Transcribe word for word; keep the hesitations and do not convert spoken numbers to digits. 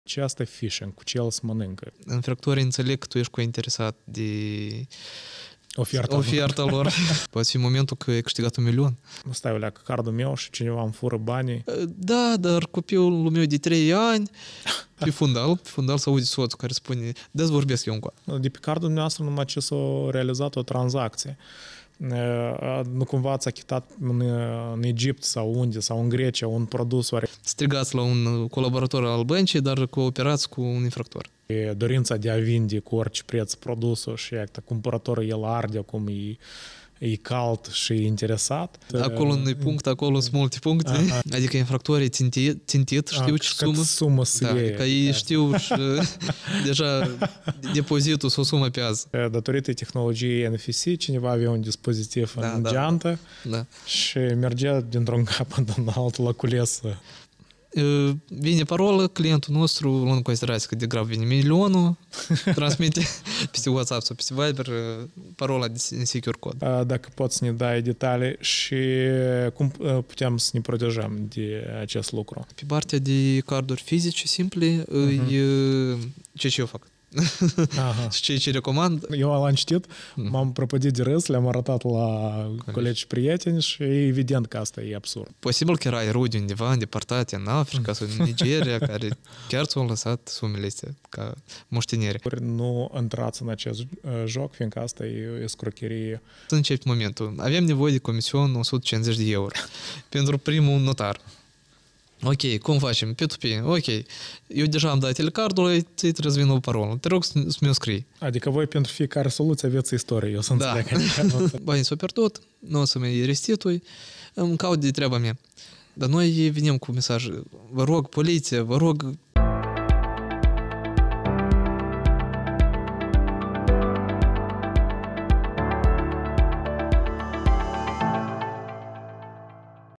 Ce asta e phishing? Cu ce el se mănâncă? Infractorii înțeleg că tu ești cu interesat de Oferta, oferta lor. Poate fi momentul că ai câștigat un milion. Nu stai, olea, că cardul meu și cineva îmi fură banii. Da, dar copilul meu de trei ani, pe fundal, pe fundal se aude soțul care spune, dă-ți vorbesc eu încă. De pe cardul dumneavoastră numai ce s-a realizat o tranzacție. Nu cumva ați achitat în, în Egipt sau unde, sau în Grecia, un produs oare? Strigați la un colaborator al băncii, dar cooperați cu un infractor. E dorința de a vinde cu orice preț produsul și iată, cumpărătorul el arde acum e, e cald și e interesat. Acolo nu-i punct, acolo sunt multe puncte. Aha. Adică infractorii țintit, țintit știu ce sumă. sumă să da, iei. Că ei știu și deja depozitul sau sumă pe azi. Datorită tehnologiei N F C, cineva avea un dispozitiv da, în da, geantă da. și mergea dintr-un capăt în altul la culesă. Vine parolă, clientul nostru, luând în considerație că de grav vine milionul, transmite peste WhatsApp sau peste Viber parola de secure code. Dacă poți să ne dai detalii și cum putem să ne protejăm de acest lucru? Pe partea de carduri fizice simple, uh-huh. e ce ce eu fac. Și ce ce recomand? Eu l-am citit, m-am prăpădit de râs, le-am arătat la colegi prieteni și e evident că asta e absurd. Posibil că erai rude undeva îndepărtate în Africa sau în Nigeria, care chiar ți-au lăsat sumele astea ca moștenire. Nu intrați în acest joc, fiindcă asta e escrocherie. Să începi momentul. Avem nevoie de comision o sută cincizeci de euro pentru primul notar. Ok, cum facem? P doi P. Ok, eu deja am dat telecardul, ți-i trebuie o parolă. Te rog să mi-o scrii. Adică voi pentru fiecare soluție aveți istorie, eu să da. înțeleg. Banii s-au pierdut, nu o să mi restitui, îmi caut de treaba mea. Dar noi venim cu mesaj, vă rog, poliție, vă rog...